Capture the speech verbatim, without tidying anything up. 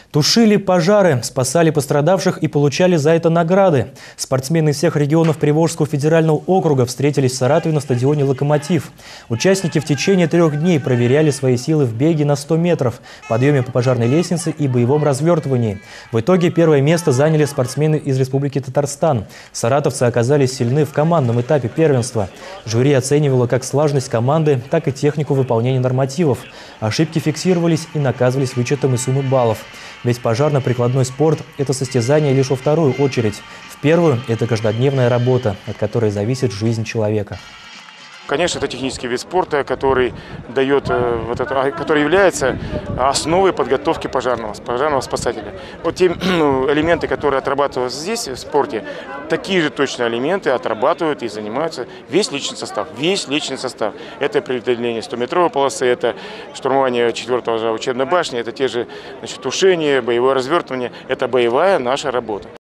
Тушили пожары, спасали пострадавших и получали за это награды. Спортсмены из всех регионов Приволжского федерального округа встретились в Саратове на стадионе «Локомотив». Участники в течение трех дней проверяли свои силы в беге на сто метров, подъеме по пожарной лестнице и боевом развертывании. В итоге первое место заняли спортсмены из Республики Татарстан. Саратовцы оказались сильны в командном этапе первенства. Жюри оценивало как слаженность команды, так и технику выполнения нормативов. Ошибки фиксировались и наказывались вычетом из суммы баллов. Ведь пожарно-прикладной спорт – это состязание лишь во вторую очередь. В первую – это каждодневная работа, от которой зависит жизнь человека. Конечно, это технический вид спорта, который дает, вот это, который является основой подготовки пожарного, пожарного спасателя. Вот те ну, элементы, которые отрабатываются здесь, в спорте, такие же точно элементы отрабатывают и занимаются весь личный состав. Весь личный состав. Это преодоление стометровой полосы, это штурмование четвёртого этажа учебной башни, это те же значит, тушение, боевое развертывание. Это боевая наша работа.